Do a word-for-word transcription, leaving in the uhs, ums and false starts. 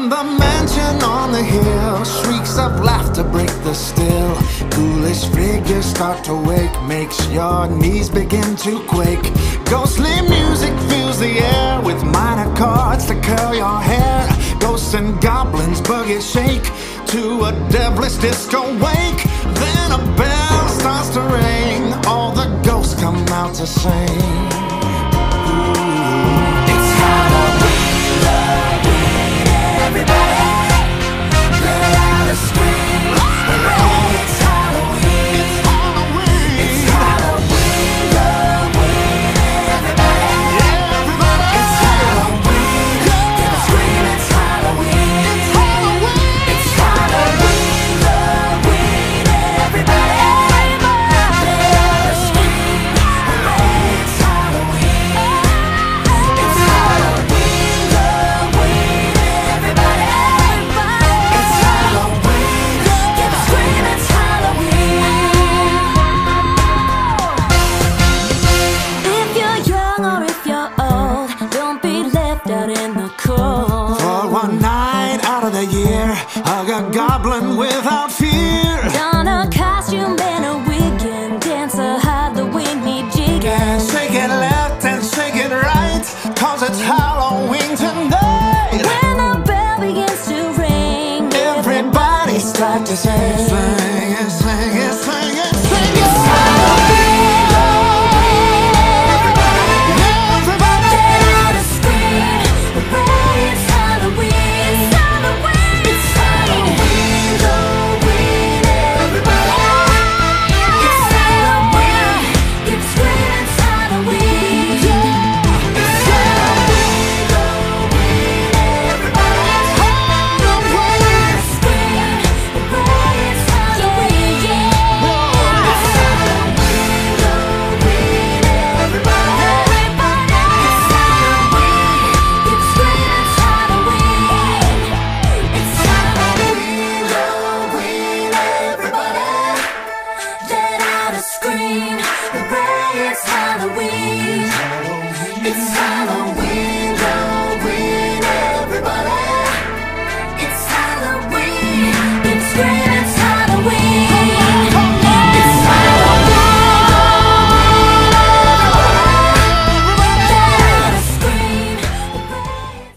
From the mansion on the hill, shrieks of laughter break the still. Ghoulish figures start to wake, makes your knees begin to quake. Ghostly music fills the air with minor chords to curl your hair. Ghosts and goblins buggy shake to a devilish disco wake. Then a bell starts to ring, all the ghosts come out to sing. One night out of the year, hug a goblin without fear. Don a costume and a wig and dance a Halloweeny jig. And shake it left and shake it right, cause it's Halloween tonight. When the bell begins to ring, everybody starts to sing.